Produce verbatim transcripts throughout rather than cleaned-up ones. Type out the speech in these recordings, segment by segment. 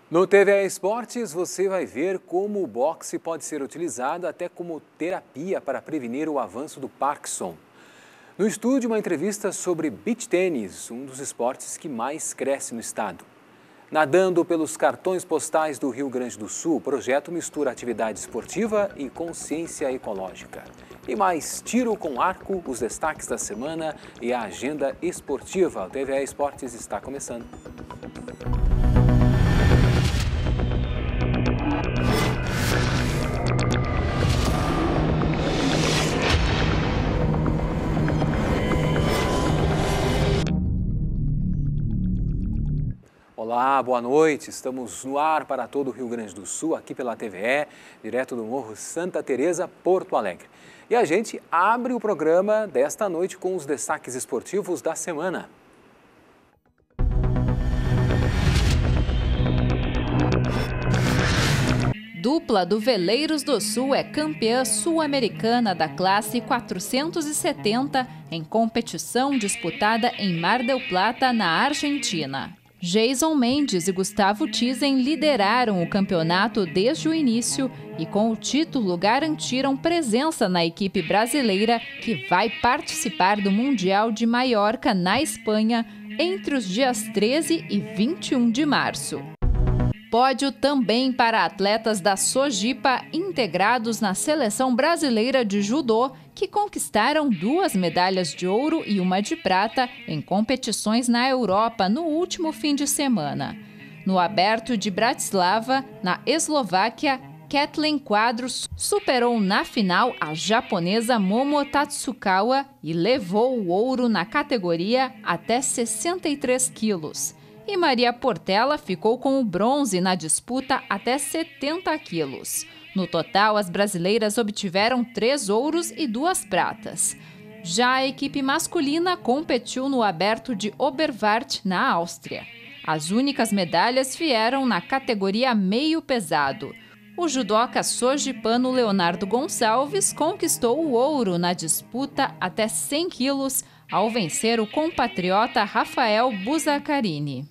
No T V E Esportes, você vai ver como o boxe pode ser utilizado até como terapia para prevenir o avanço do Parkinson. No estúdio, uma entrevista sobre beach tênis, um dos esportes que mais cresce no estado. Nadando pelos cartões postais do Rio Grande do Sul, o projeto mistura atividade esportiva e consciência ecológica. E mais tiro com arco, os destaques da semana e a agenda esportiva. O T V E Esportes está começando. Olá, boa noite. Estamos no ar para todo o Rio Grande do Sul, aqui pela T V E, direto do Morro Santa Teresa, Porto Alegre. E a gente abre o programa desta noite com os destaques esportivos da semana. Dupla do Veleiros do Sul é campeã sul-americana da classe quatrocentos e setenta em competição disputada em Mar del Plata, na Argentina. Jason Mendes e Gustavo Tizen lideraram o campeonato desde o início e, com o título, garantiram presença na equipe brasileira que vai participar do Mundial de Maiorca, na Espanha, entre os dias treze e vinte e um de março. Pódio também para atletas da Sojipa integrados na Seleção Brasileira de Judô, que conquistaram duas medalhas de ouro e uma de prata em competições na Europa no último fim de semana. No Aberto de Bratislava, na Eslováquia, Kathleen Quadros superou na final a japonesa Momo Tatsukawa e levou o ouro na categoria até sessenta e três quilos. E Maria Portela ficou com o bronze na disputa até setenta quilos. No total, as brasileiras obtiveram três ouros e duas pratas. Já a equipe masculina competiu no Aberto de Oberwart, na Áustria. As únicas medalhas vieram na categoria meio pesado. O judoca sojipano Leonardo Gonçalves conquistou o ouro na disputa até cem quilos, ao vencer o compatriota Rafael Buzacarini.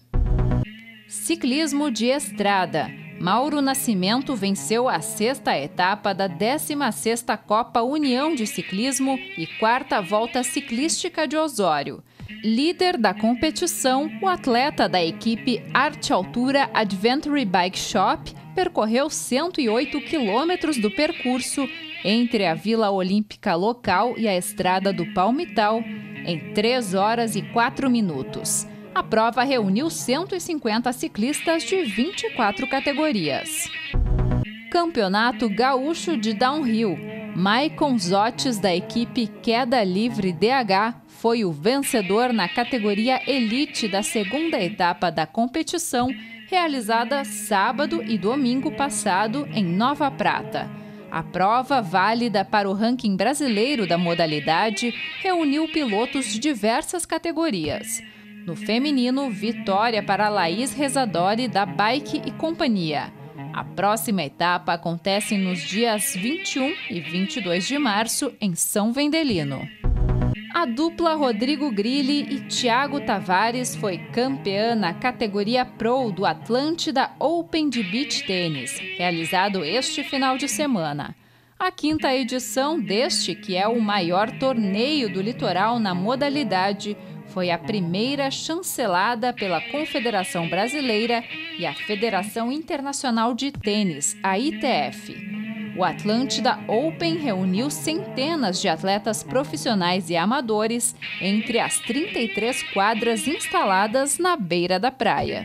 Ciclismo de estrada. Mauro Nascimento venceu a sexta etapa da décima sexta Copa União de Ciclismo e quarta Volta Ciclística de Osório. Líder da competição, o atleta da equipe Arte Altura Adventure Bike Shop percorreu cento e oito quilômetros do percurso entre a Vila Olímpica local e a Estrada do Palmital em três horas e quatro minutos. A prova reuniu cento e cinquenta ciclistas de vinte e quatro categorias. Campeonato Gaúcho de Downhill. Maicon Zotes, da equipe Queda Livre D H, foi o vencedor na categoria Elite da segunda etapa da competição, realizada sábado e domingo passado em Nova Prata. A prova, válida para o ranking brasileiro da modalidade, reuniu pilotos de diversas categorias. No feminino, vitória para Laís Rezadori, da Bike e Companhia. A próxima etapa acontece nos dias vinte e um e vinte e dois de março, em São Vendelino. A dupla Rodrigo Grilli e Thiago Tavares foi campeã na categoria Pro do Atlântida Open de Beach Tênis, realizado este final de semana. A quinta edição deste, que é o maior torneio do litoral na modalidade, foi a primeira chancelada pela Confederação Brasileira e a Federação Internacional de Tênis, a I T F. O Atlântida Open reuniu centenas de atletas profissionais e amadores entre as trinta e três quadras instaladas na beira da praia.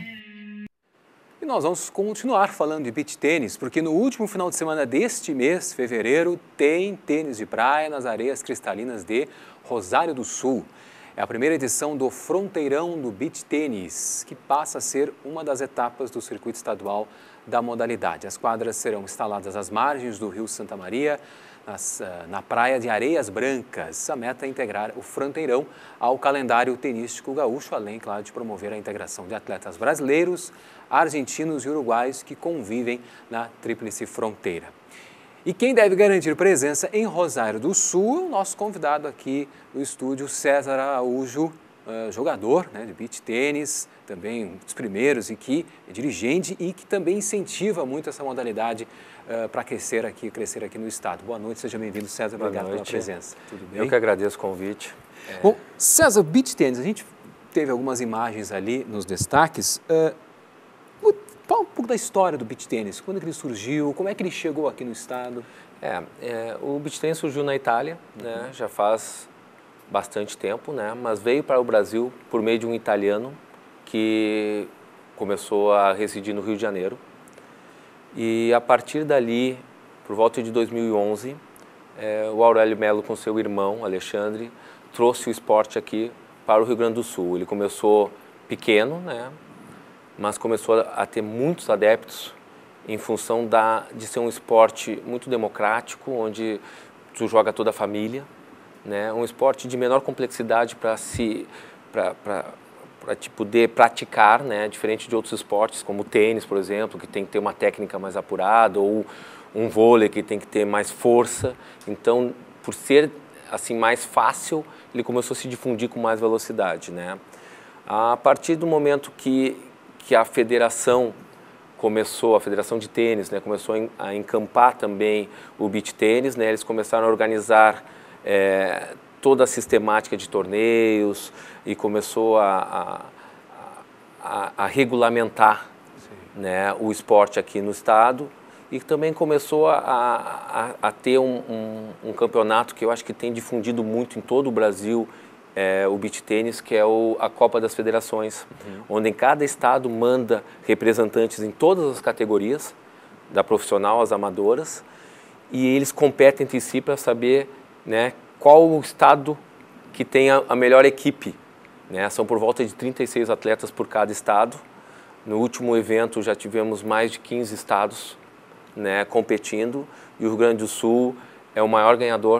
E nós vamos continuar falando de beach tênis, porque no último final de semana deste mês, fevereiro, tem tênis de praia nas areias cristalinas de Rosário do Sul. É a primeira edição do Fronteirão do Beach Tênis, que passa a ser uma das etapas do circuito estadual da modalidade. As quadras serão instaladas às margens do Rio Santa Maria, nas, na praia de Areias Brancas. A meta é integrar o Fronteirão ao calendário tenístico gaúcho, além, claro, de promover a integração de atletas brasileiros, argentinos e uruguaios que convivem na Tríplice Fronteira. E quem deve garantir presença em Rosário do Sul é o nosso convidado aqui no estúdio, César Araújo. uh, jogador, né, de beach tênis, também um dos primeiros e que é dirigente e que também incentiva muito essa modalidade uh, para crescer aqui, crescer aqui no estado. Boa noite, seja bem-vindo, César. Boa Obrigado noite. pela presença. Tudo bem? Eu que agradeço o convite. É... Bom, César, beach tênis, a gente teve algumas imagens ali nos destaques. Uh, Fala um pouco da história do beach tênis, quando que ele surgiu, como é que ele chegou aqui no estado? É, é, o beach tênis surgiu na Itália, né, já faz bastante tempo, né, mas veio para o Brasil por meio de um italiano que começou a residir no Rio de Janeiro. E a partir dali, por volta de dois mil e onze, é, o Aurélio Melo com seu irmão, Alexandre, trouxe o esporte aqui para o Rio Grande do Sul. Ele começou pequeno, né, mas começou a ter muitos adeptos em função da, de ser um esporte muito democrático, onde tu joga toda a família, né? Um esporte de menor complexidade para se para para te poder praticar, né? Diferente de outros esportes como o tênis, por exemplo, que tem que ter uma técnica mais apurada, ou um vôlei que tem que ter mais força. Então, por ser assim mais fácil, ele começou a se difundir com mais velocidade, né? A partir do momento que que a federação começou, a federação de tênis, né, começou a encampar também o beach tênis, né, eles começaram a organizar é, toda a sistemática de torneios e começou a, a, a, a regulamentar, né, o esporte aqui no estado e também começou a, a, a ter um, um, um campeonato que eu acho que tem difundido muito em todo o Brasil, É, o beach tênis, que é o, a Copa das Federações, uhum. onde em cada estado manda representantes em todas as categorias, da profissional às amadoras, e eles competem entre si para saber, né, qual o estado que tem a, a melhor equipe. Né? São por volta de trinta e seis atletas por cada estado. No último evento já tivemos mais de quinze estados, né, competindo, e o Rio Grande do Sul é o maior ganhador,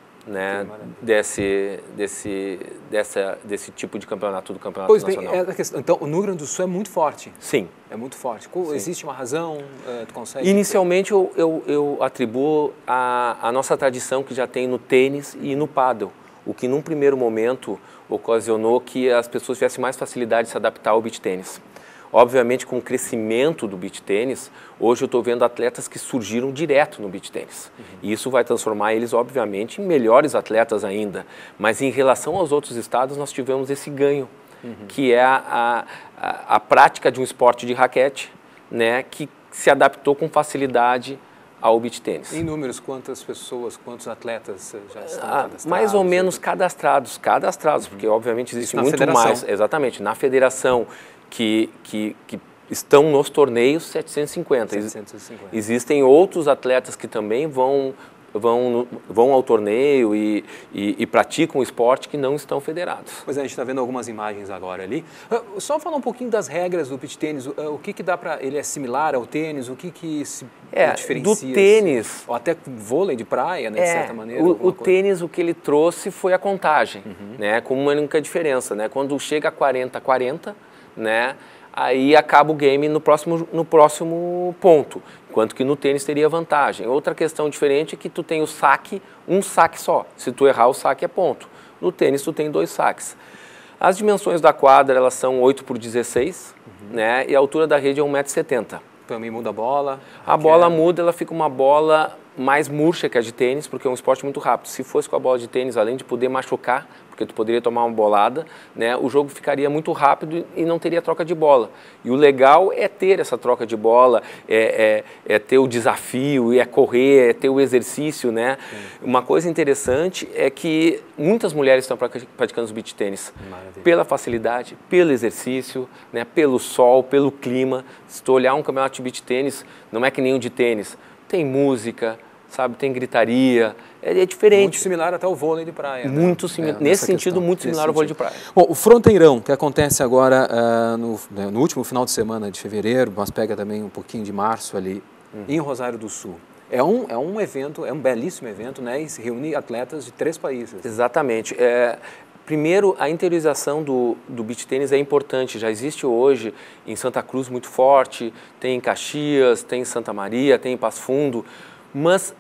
né, desse, desse, dessa, desse tipo de campeonato, do campeonato pois nacional. Bem, é a questão, então, o Rio Grande do Sul é muito forte. Sim. É muito forte. Sim. Existe uma razão? Uh, tu consegue... Inicialmente, eu, eu, eu atribuo a, a nossa tradição que já tem no tênis e no pádel, o que num primeiro momento ocasionou que as pessoas tivessem mais facilidade de se adaptar ao beach tênis. Obviamente, com o crescimento do beach tênis, hoje eu estou vendo atletas que surgiram direto no beach tênis. Uhum. E isso vai transformar eles, obviamente, em melhores atletas ainda. Mas em relação aos outros estados, nós tivemos esse ganho, uhum. que é a, a, a prática de um esporte de raquete, né, que se adaptou com facilidade ao beach tênis. Em números, quantas pessoas, quantos atletas já estão ah, cadastrados? Mais ou menos cadastrados, cadastrados, uhum. porque obviamente existe muito federação. mais. Exatamente, na federação. Que, que, que estão nos torneios, setecentos e cinquenta. setecentos e cinquenta. Existem outros atletas que também vão, vão, vão ao torneio e, e, e praticam o esporte que não estão federados. Pois é, a gente está vendo algumas imagens agora ali. Uh, só falar um pouquinho das regras do beach tênis. Uh, o que, que dá para... Ele é similar ao tênis? O que, que se é, diferencia? Do tênis... Ou até vôlei de praia, né, é, de certa maneira? O, o tênis, o que ele trouxe foi a contagem, uhum. né, com uma única diferença. Né? Quando chega a quarenta a quarenta... né? Aí acaba o game no próximo, no próximo ponto, enquanto que no tênis teria vantagem. Outra questão diferente é que tu tem o saque, um saque só. Se tu errar o saque é ponto. No tênis tu tem dois saques. As dimensões da quadra, elas são oito por dezesseis, uhum. né? E a altura da rede é um metro e setenta. Também muda a bola? A bola é... muda, ela fica uma bola mais murcha que a de tênis, porque é um esporte muito rápido. Se fosse com a bola de tênis, além de poder machucar, porque tu poderia tomar uma bolada, né, o jogo ficaria muito rápido e não teria troca de bola. E o legal é ter essa troca de bola, é, é, é ter o desafio, é correr, é ter o exercício, né? Uma coisa interessante é que muitas mulheres estão praticando os beach tênis pela facilidade, pelo exercício, né, pelo sol, pelo clima. Se tu olhar um campeonato de beach tênis, não é que nem o de tênis. Tem música, sabe, tem gritaria, é, é diferente. Muito similar até ao vôlei de praia. Muito né? similar, é, nesse sentido, questão. muito similar ao vôlei de praia. Bom, o Fronteirão, que acontece agora uh, no, no último final de semana de fevereiro, mas pega também um pouquinho de março ali, uhum. em Rosário do Sul. É um, é um evento, é um belíssimo evento, né, e se reúne atletas de três países. Exatamente. É, primeiro, a interiorização do, do beach tênis é importante, já existe hoje em Santa Cruz muito forte, tem em Caxias, tem em Santa Maria, tem em Passo Fundo, mas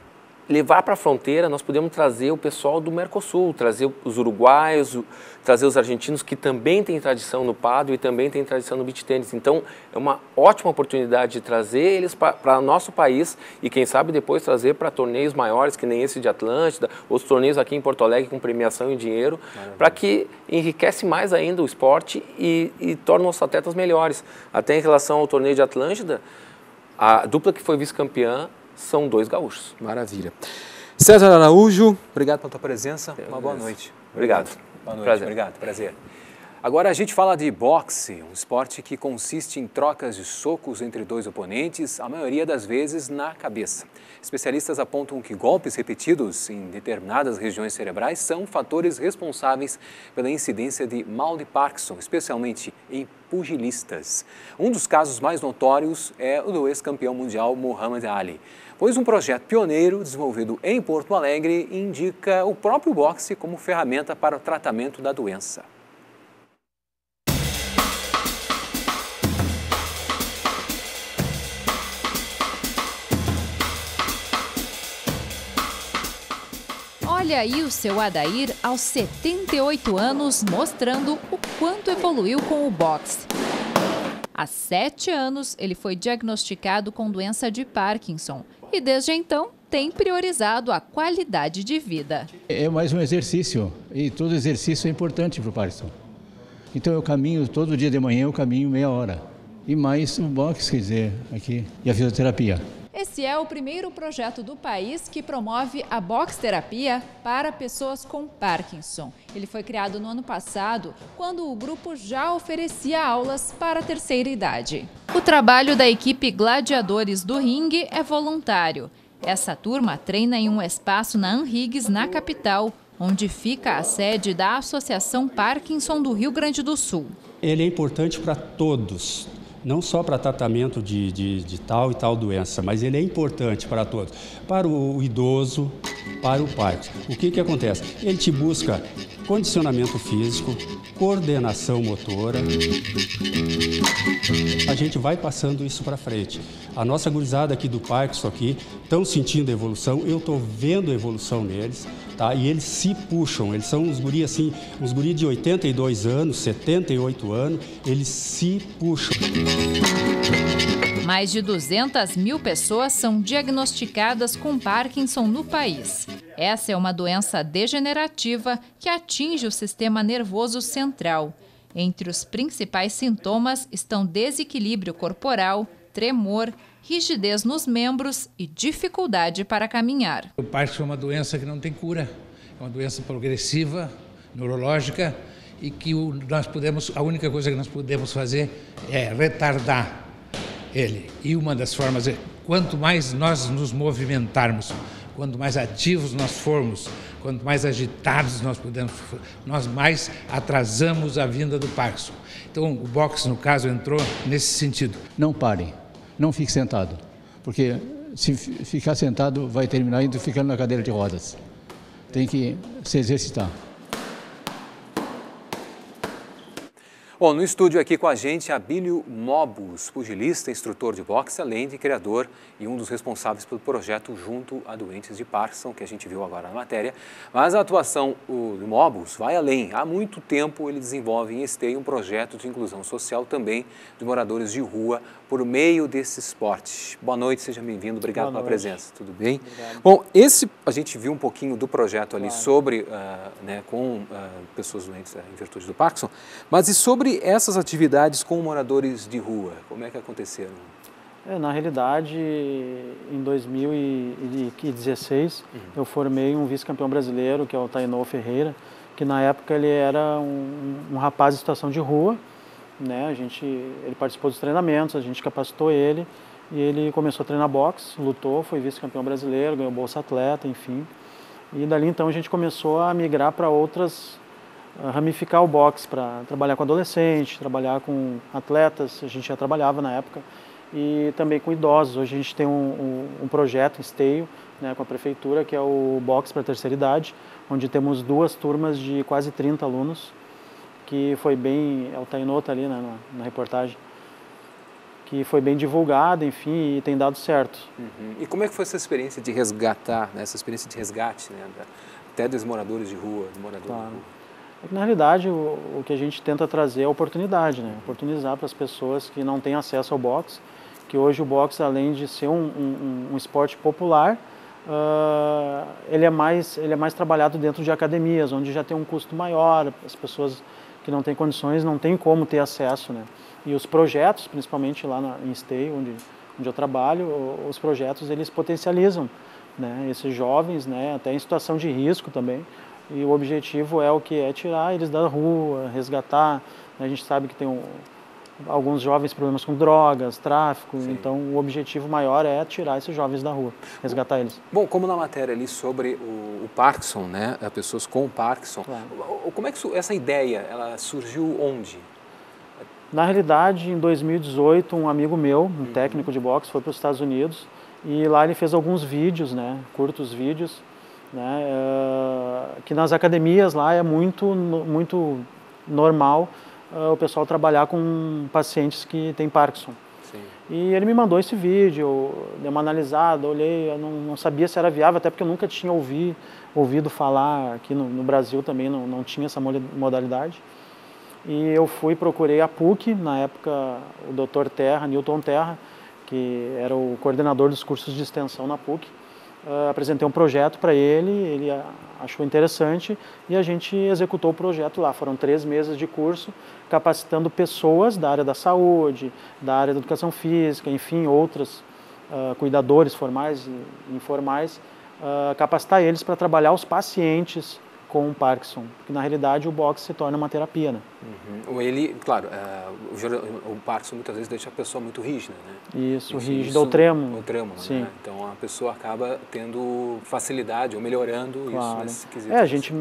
levar para a fronteira, nós podemos trazer o pessoal do Mercosul, trazer os uruguaios, o, trazer os argentinos que também têm tradição no pádel e também têm tradição no beach tênis. Então, é uma ótima oportunidade de trazer eles para o nosso país e, quem sabe, depois trazer para torneios maiores, que nem esse de Atlântida, outros torneios aqui em Porto Alegre com premiação e dinheiro, para que enriquece mais ainda o esporte e, e torna os atletas melhores. Até em relação ao torneio de Atlântida, a dupla que foi vice-campeã são dois gaúchos. Maravilha. César Araújo, obrigado pela tua presença. Uma boa noite. Obrigado. Boa noite. Prazer. Obrigado. Prazer. Agora a gente fala de boxe, um esporte que consiste em trocas de socos entre dois oponentes, a maioria das vezes na cabeça. Especialistas apontam que golpes repetidos em determinadas regiões cerebrais são fatores responsáveis pela incidência de mal de Parkinson, especialmente em pugilistas. Um dos casos mais notórios é o do ex-campeão mundial Muhammad Ali, pois um projeto pioneiro desenvolvido em Porto Alegre indica o próprio boxe como ferramenta para o tratamento da doença. Olha aí o seu Adair aos setenta e oito anos, mostrando o quanto evoluiu com o boxe. Há sete anos, ele foi diagnosticado com doença de Parkinson e, desde então, tem priorizado a qualidade de vida. É mais um exercício e todo exercício é importante para o Parkinson. Então eu caminho todo dia de manhã, eu caminho meia hora. E mais o boxe, quer dizer, aqui, e a fisioterapia. Esse é o primeiro projeto do país que promove a boxe-terapia para pessoas com Parkinson. Ele foi criado no ano passado, quando o grupo já oferecia aulas para a terceira idade. O trabalho da equipe Gladiadores do Ringue é voluntário. Essa turma treina em um espaço na Anrigues, na capital, onde fica a sede da Associação Parkinson do Rio Grande do Sul. Ele é importante para todos. Não só para tratamento de, de, de tal e tal doença, mas ele é importante para todos. Para o idoso, para o Parkinson. O que que acontece? Ele te busca condicionamento físico, coordenação motora. A gente vai passando isso para frente. A nossa gurizada aqui do Parkinson aqui estão sentindo evolução, eu estou vendo a evolução neles, tá? E eles se puxam, eles são uns guri assim, uns guri de oitenta e dois anos, setenta e oito anos, eles se puxam. Mais de duzentas mil pessoas são diagnosticadas com Parkinson no país. Essa é uma doença degenerativa que atinge o sistema nervoso central. Entre os principais sintomas estão desequilíbrio corporal, tremor, rigidez nos membros e dificuldade para caminhar. O Parkinson é uma doença que não tem cura, é uma doença progressiva, neurológica, e que o, nós podemos, a única coisa que nós podemos fazer é retardar ele. E uma das formas é, quanto mais nós nos movimentarmos, quanto mais ativos nós formos, quanto mais agitados nós podemos, nós mais atrasamos a vinda do Parkinson. Então, o boxe, no caso, entrou nesse sentido. Não pare, não fique sentado, porque se ficar sentado vai terminar indo ficando na cadeira de rodas. Tem que se exercitar. Bom, no estúdio aqui com a gente, Abílio Mobus, pugilista, instrutor de boxe, além de criador e um dos responsáveis pelo projeto Junto a Doentes de Parkinson, que a gente viu agora na matéria. Mas a atuação do Mobus vai além. Há muito tempo ele desenvolve em Esteio um projeto de inclusão social também de moradores de rua por meio desse esporte. Boa noite, seja bem-vindo. Obrigado Boa pela noite. presença. Tudo bem? Obrigado. Bom, esse a gente viu um pouquinho do projeto ali Claro. sobre, uh, né, com uh, pessoas doentes uh, em virtude do Parkinson, mas e sobre essas atividades com moradores de rua? Como é que aconteceram? É, na realidade, em dois mil e dezesseis, uhum. eu formei um vice-campeão brasileiro, que é o Tainô Ferreira, que na época ele era um, um rapaz em situação de rua, né? A gente, ele participou dos treinamentos, a gente capacitou ele, e ele começou a treinar boxe, lutou, foi vice-campeão brasileiro, ganhou bolsa atleta, enfim. E dali então a gente começou a migrar para outras, a ramificar o boxe para trabalhar com adolescente, trabalhar com atletas, a gente já trabalhava na época, e também com idosos. Hoje a gente tem um, um, um projeto em Esteio, né, com a prefeitura, que é o Boxe para a Terceira Idade, onde temos duas turmas de quase trinta alunos, que foi bem, é o Tainô tá ali, né, na, na reportagem, que foi bem divulgada, enfim, e tem dado certo. Uhum. E como é que foi essa experiência de resgatar, né? Essa experiência de resgate, né? Da, até dos moradores de rua, dos moradores Claro. de rua? É que, na realidade, o, o que a gente tenta trazer é a oportunidade, né? Oportunizar para as pessoas que não têm acesso ao boxe, que hoje o boxe, além de ser um, um, um esporte popular, uh, ele, é mais, ele é mais trabalhado dentro de academias, onde já tem um custo maior, as pessoas que não têm condições não têm como ter acesso, né? E os projetos, principalmente lá na, em Esteio, onde, onde eu trabalho, os projetos eles potencializam, né, esses jovens, né, até em situação de risco também. E o objetivo é o que é tirar eles da rua, resgatar. A gente sabe que tem um, alguns jovens problemas com drogas, tráfico. Sim. Então o objetivo maior é tirar esses jovens da rua, resgatar eles. Bom, como na matéria ali sobre o, o Parkinson, né, pessoas com Parkinson, claro. Como é que isso, essa ideia ela surgiu onde? Na realidade, em dois mil e dezoito, um amigo meu, um técnico de boxe, foi para os Estados Unidos e lá ele fez alguns vídeos, né, curtos vídeos, né, uh, que nas academias lá é muito, muito normal uh, o pessoal trabalhar com pacientes que têm Parkinson. Sim. E ele me mandou esse vídeo, eu dei uma analisada, olhei, eu não, não sabia se era viável, até porque eu nunca tinha ouvi, ouvido falar, aqui no, no Brasil também não, não tinha essa modalidade. E eu fui, procurei a PUC, na época o doutor Terra, Newton Terra, que era o coordenador dos cursos de extensão na PUC. Uh, apresentei um projeto para ele, ele achou interessante e a gente executou o projeto lá. Foram três meses de curso, capacitando pessoas da área da saúde, da área da educação física, enfim, outros uh, cuidadores formais e informais, uh, capacitar eles para trabalhar os pacientes com o Parkinson, porque na realidade o boxe se torna uma terapia, né? Uhum. Ele, claro, uh, o, o Parkinson muitas vezes deixa a pessoa muito rígida, né? Isso, Enfim, rígida ou trêmula. Ou trêmula, Sim. Né? Então a pessoa acaba tendo facilidade ou melhorando claro. isso nesse quesito. É, a gente,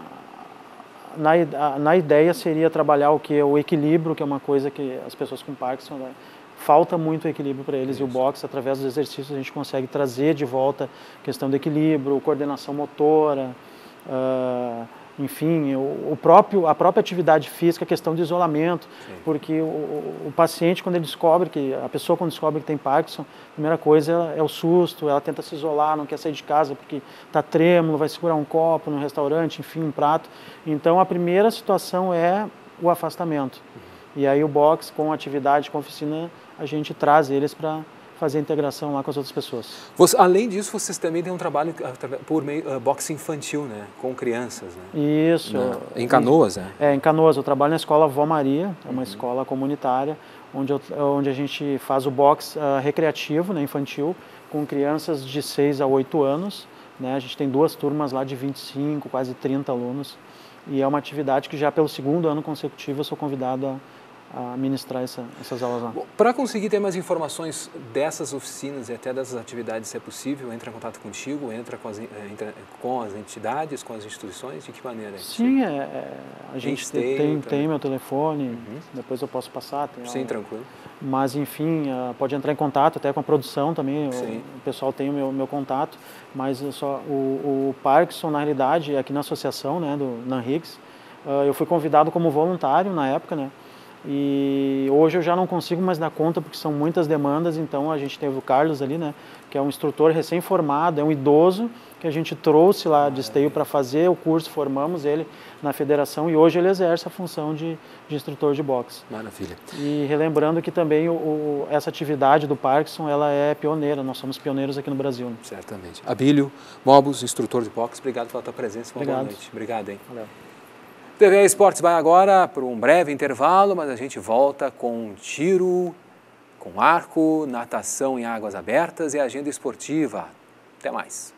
na, na ideia seria trabalhar o que? O equilíbrio, que é uma coisa que as pessoas com Parkinson, né? Falta muito equilíbrio para eles. Isso. E o boxe, através dos exercícios, a gente consegue trazer de volta a questão do equilíbrio, coordenação motora, Uh, enfim, o, o próprio, a própria atividade física, a questão de isolamento, Sim. porque o, o paciente, quando ele descobre, que a pessoa quando descobre que tem Parkinson, a primeira coisa é o susto, ela tenta se isolar, não quer sair de casa porque está trêmulo, vai segurar um copo no restaurante, enfim, um prato. Então a primeira situação é o afastamento. Uhum. E aí o boxe, com atividade, com oficina, a gente traz eles para fazer a integração lá com as outras pessoas. Você, além disso, vocês também têm um trabalho por meio uh, boxe infantil, né, com crianças, né? Isso. Na, em Canoas, né? É, em Canoas. Eu trabalho na escola Vó Maria, é uma uhum. escola comunitária, onde, eu, onde a gente faz o boxe uh, recreativo, né, infantil, com crianças de seis a oito anos, né? A gente tem duas turmas lá de vinte e cinco, quase trinta alunos, e é uma atividade que já pelo segundo ano consecutivo eu sou convidado a a ministrar essa, essas aulas lá. Para conseguir ter mais informações dessas oficinas e até dessas atividades, se é possível, entra em contato contigo, entra com as, entra com as entidades, com as instituições, de que maneira? Sim, é, é, a gente tem, tem, tem meu telefone, uhum. depois eu posso passar. Tem Sim, tranquilo. Mas, enfim, uh, pode entrar em contato até com a produção também, o, o pessoal tem o meu, meu contato, mas só, o, o Parkinson, na realidade, aqui na associação, né, do NANRIGS, uh, eu fui convidado como voluntário na época, né, e hoje eu já não consigo mais dar conta porque são muitas demandas, então a gente teve o Carlos ali, né, que é um instrutor recém-formado, é um idoso que a gente trouxe lá de Esteio para fazer o curso, formamos ele na federação e hoje ele exerce a função de, de instrutor de boxe. Maravilha. E relembrando que também o, o, essa atividade do Parkinson, ela é pioneira, nós somos pioneiros aqui no Brasil. Né? Certamente. Abílio Mobos, instrutor de boxe, obrigado pela tua presença, uma Obrigado. boa noite. Obrigado, hein? Valeu. T V Esportes vai agora para um breve intervalo, mas a gente volta com tiro, com arco, natação em águas abertas e agenda esportiva. Até mais.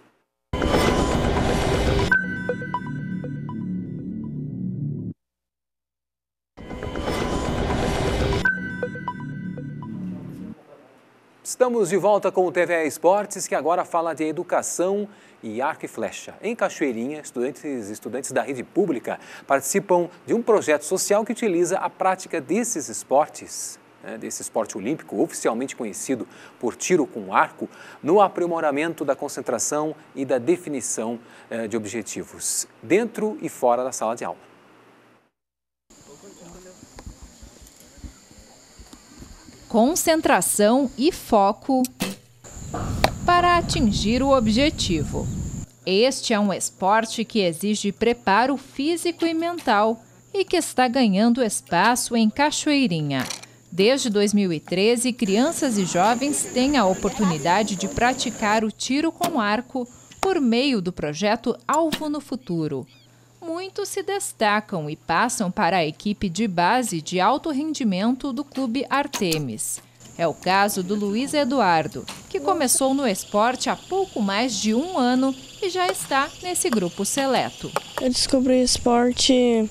Estamos de volta com o T V Esportes, que agora fala de educação e arco e flecha. Em Cachoeirinha, estudantes estudantes da rede pública participam de um projeto social que utiliza a prática desses esportes, né, desse esporte olímpico, oficialmente conhecido por tiro com arco, no aprimoramento da concentração e da definição eh, de objetivos, dentro e fora da sala de aula. concentração e foco para atingir o objetivo. Este é um esporte que exige preparo físico e mental e que está ganhando espaço em Cachoeirinha. Desde dois mil e treze, crianças e jovens têm a oportunidade de praticar o tiro com arco por meio do projeto Alvo no Futuro. Muitos se destacam e passam para a equipe de base de alto rendimento do Clube Artemis. É o caso do Luiz Eduardo, que começou no esporte há pouco mais de um ano e já está nesse grupo seleto. Eu descobri esporte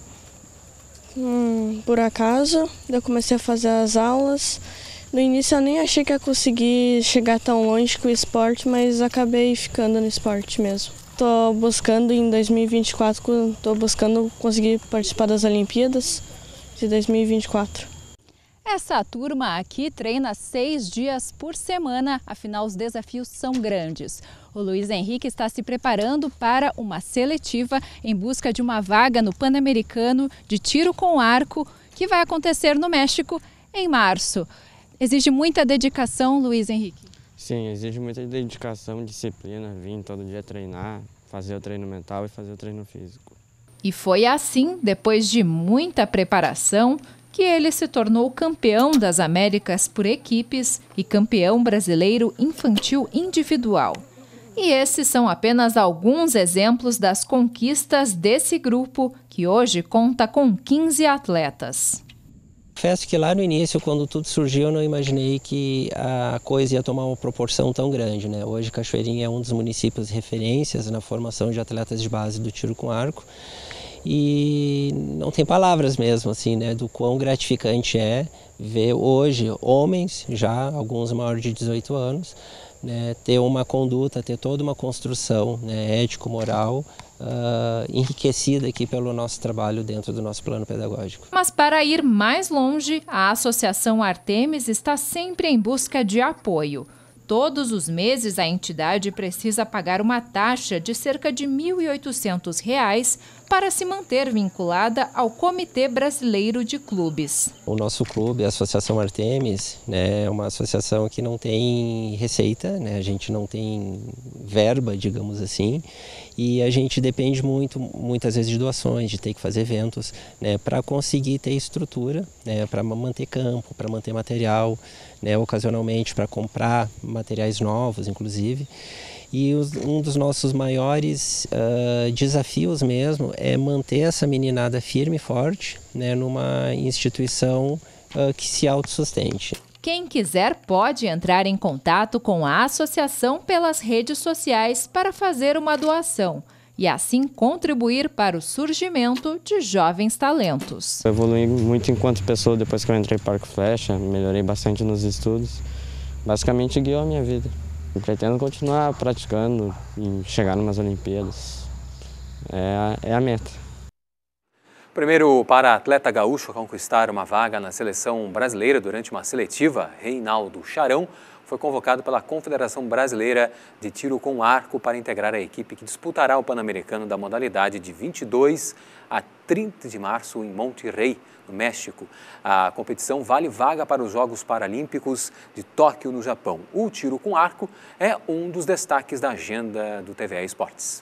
hum, por acaso, eu comecei a fazer as aulas. No início eu nem achei que ia conseguir chegar tão longe com o esporte, mas acabei ficando no esporte mesmo. Estou buscando em dois mil e vinte e quatro, estou buscando conseguir participar das Olimpíadas de dois mil e vinte e quatro. Essa turma aqui treina seis dias por semana, afinal os desafios são grandes. O Luiz Henrique está se preparando para uma seletiva em busca de uma vaga no Pan-Americano de tiro com arco, que vai acontecer no México em março. Exige muita dedicação, Luiz Henrique? Sim, exige muita dedicação, disciplina, vir todo dia treinar, fazer o treino mental e fazer o treino físico. E foi assim, depois de muita preparação, que ele se tornou campeão das Américas por equipes e campeão brasileiro infantil individual. E esses são apenas alguns exemplos das conquistas desse grupo, que hoje conta com quinze atletas. Confesso que lá no início, quando tudo surgiu, eu não imaginei que a coisa ia tomar uma proporção tão grande, né? Hoje Cachoeirinha é um dos municípios referências na formação de atletas de base do tiro com arco. E não tem palavras mesmo, assim, né, do quão gratificante é ver hoje homens, já alguns maiores de dezoito anos, né, ter uma conduta, ter toda uma construção, né, ético-moral, uh, enriquecida aqui pelo nosso trabalho dentro do nosso plano pedagógico. Mas para ir mais longe, a Associação Artemis está sempre em busca de apoio. Todos os meses, a entidade precisa pagar uma taxa de cerca de mil e oitocentos reais para se manter vinculada ao Comitê Brasileiro de Clubes. O nosso clube, a Associação Artemis, né, é uma associação que não tem receita, né, a gente não tem verba, digamos assim, e a gente depende muito, muitas vezes, de doações, de ter que fazer eventos, né, para conseguir ter estrutura, né, para manter campo, para manter material, né, ocasionalmente para comprar materiais novos, inclusive. E os, um dos nossos maiores uh, desafios mesmo é manter essa meninada firme e forte, né, numa instituição uh, que se autossustente. Quem quiser pode entrar em contato com a associação pelas redes sociais para fazer uma doação e assim contribuir para o surgimento de jovens talentos. Eu evolui muito enquanto pessoa depois que eu entrei para o Arco e Flecha, melhorei bastante nos estudos, basicamente guiou a minha vida. Eu pretendo continuar praticando e chegar numas Olimpíadas, é a, é a meta. O primeiro para-atleta gaúcho a conquistar uma vaga na seleção brasileira durante uma seletiva, Reinaldo Charão, foi convocado pela Confederação Brasileira de Tiro com Arco para integrar a equipe que disputará o Pan-Americano da modalidade de vinte e dois a trinta de março em Monterrey, no México. A competição vale vaga para os Jogos Paralímpicos de Tóquio, no Japão. O tiro com arco é um dos destaques da agenda do T V E Esportes.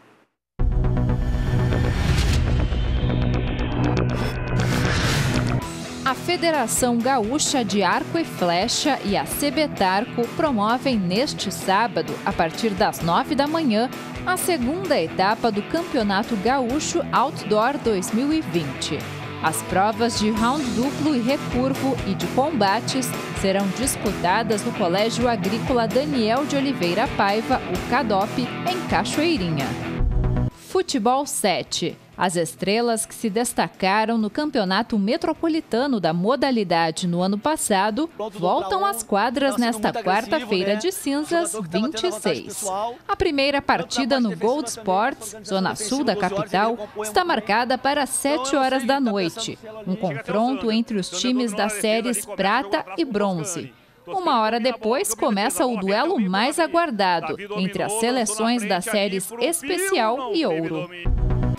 A Federação Gaúcha de Arco e Flecha e a Cebetarco promovem neste sábado, a partir das nove da manhã, a segunda etapa do Campeonato Gaúcho Outdoor dois mil e vinte. As provas de round duplo e recurvo e de combates serão disputadas no Colégio Agrícola Daniel de Oliveira Paiva, o CADOP, em Cachoeirinha. Futebol sete. As estrelas que se destacaram no Campeonato Metropolitano da modalidade no ano passado voltam às quadras nesta quarta-feira de cinzas, vinte e seis. A primeira partida no Gold Sports, zona sul da capital, está marcada para sete horas da noite. Um confronto entre os times das séries Prata e Bronze. Uma hora depois, começa o duelo mais aguardado entre as seleções das séries Especial e Ouro.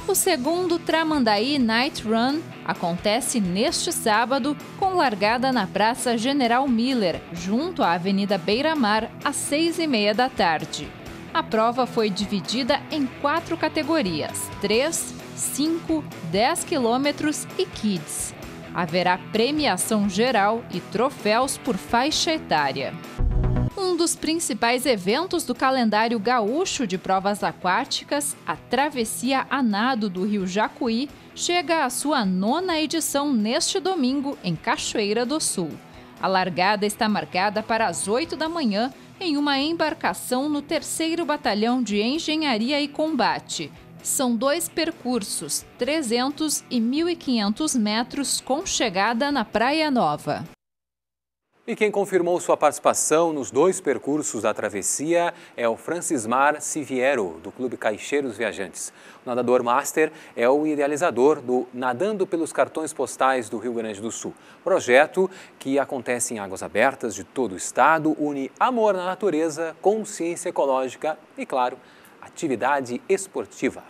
O segundo Tramandaí Night Run acontece neste sábado, com largada na Praça General Miller, junto à Avenida Beira-Mar, às seis e meia da tarde. A prova foi dividida em quatro categorias: três, cinco, dez quilômetros e Kids. Haverá premiação geral e troféus por faixa etária. Um dos principais eventos do calendário gaúcho de provas aquáticas, a Travessia a Nado do Rio Jacuí, chega à sua nona edição neste domingo, em Cachoeira do Sul. A largada está marcada para as oito da manhã, em uma embarcação no terceiro Batalhão de Engenharia e Combate. São dois percursos, trezentos e mil e quinhentos metros, com chegada na Praia Nova. E quem confirmou sua participação nos dois percursos da travessia é o Francismar Siviero, do Clube Caixeiros Viajantes. O nadador master é o idealizador do Nadando pelos Cartões Postais do Rio Grande do Sul. Projeto que acontece em águas abertas de todo o estado, une amor na natureza, consciência ecológica e, claro, atividade esportiva.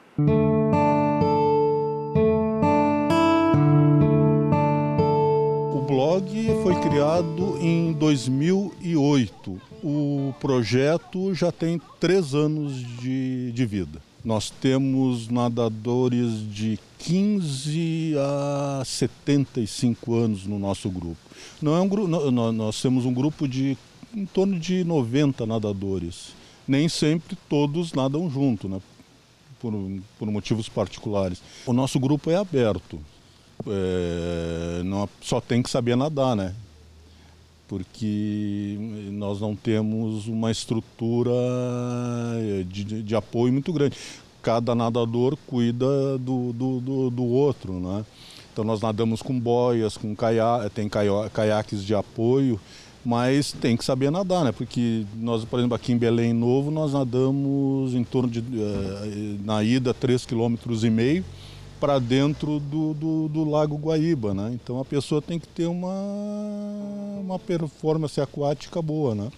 O blog foi criado em dois mil e oito. O projeto já tem três anos de, de vida. Nós temos nadadores de quinze a setenta e cinco anos no nosso grupo. Não é um grupo, nós temos um grupo de em torno de noventa nadadores. Nem sempre todos nadam junto, né? por, por motivos particulares. O nosso grupo é aberto. É, não, só tem que saber nadar, né? Porque nós não temos uma estrutura de, de apoio muito grande. Cada nadador cuida do, do, do, do outro, né? Então nós nadamos com boias, com caia, tem caia, caiaques de apoio, mas tem que saber nadar, né? Porque nós, por exemplo, aqui em Belém Novo, nós nadamos em torno de, na ida, três quilômetros e meio, para dentro do, do, do Lago Guaíba, né? Então a pessoa tem que ter uma, uma performance aquática boa, né?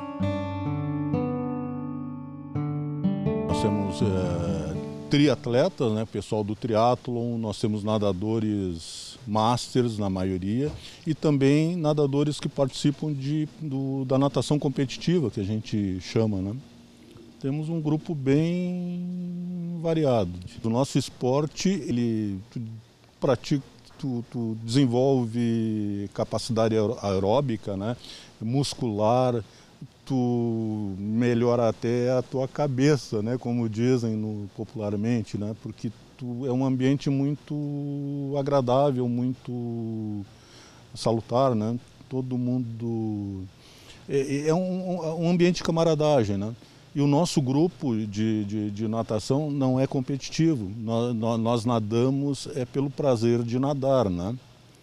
Nós temos é, triatletas, né? Pessoal do triatlon, nós temos nadadores masters na maioria e também nadadores que participam de, do, da natação competitiva, que a gente chama, né? Temos um grupo bem variado. O nosso esporte, ele tu pratica, tu, tu desenvolve capacidade aeróbica, né? Muscular, tu melhora até a tua cabeça, né? Como dizem no, popularmente, né? Porque tu, é um ambiente muito agradável, muito salutar, né? Todo mundo... É, é um, um ambiente de camaradagem, né? E o nosso grupo de, de, de natação não é competitivo. Nós, nós, nós nadamos é pelo prazer de nadar, né?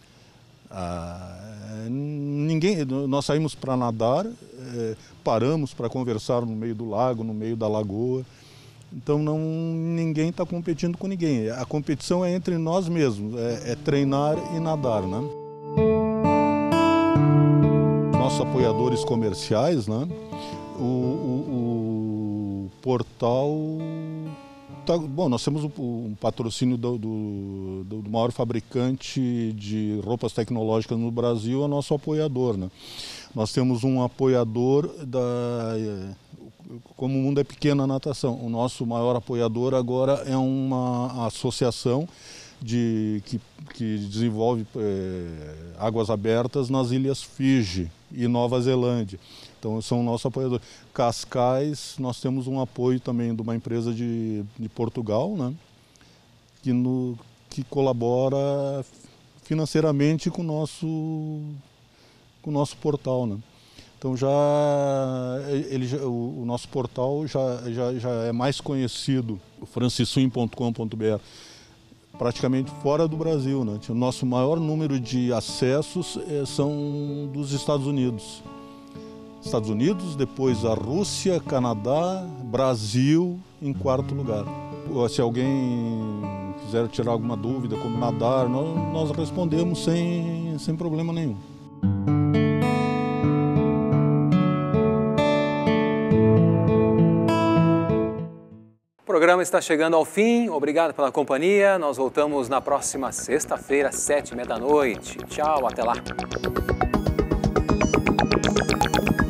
Ah, ninguém, nós saímos para nadar, é, paramos para conversar no meio do lago, no meio da lagoa. Então não, ninguém está competindo com ninguém. A competição é entre nós mesmos, é, é treinar e nadar, né? Nossos apoiadores comerciais, né? O, o, o portal... Tá, bom, nós temos um, um patrocínio do, do, do maior fabricante de roupas tecnológicas no Brasil, é nosso apoiador, né? Nós temos um apoiador da... Como o mundo é pequeno, a natação. O nosso maior apoiador agora é uma associação de, que, que desenvolve é, águas abertas nas Ilhas Fiji e Nova Zelândia. Então, são o nosso apoiador. Cascais, nós temos um apoio também de uma empresa de, de Portugal, né? Que, no, que colabora financeiramente com o nosso, com o nosso portal, né? Então, já, ele, o, o nosso portal já, já, já é mais conhecido, o franciswin ponto com ponto br, praticamente fora do Brasil, né? O nosso maior número de acessos é, são dos Estados Unidos. Estados Unidos, depois a Rússia, Canadá, Brasil em quarto lugar. Se alguém quiser tirar alguma dúvida como nadar, nós, nós respondemos sem, sem problema nenhum. O programa programa está chegando ao fim. Obrigado pela companhia. Nós voltamos na próxima sexta-feira, sete e meia da noite. Tchau, até lá.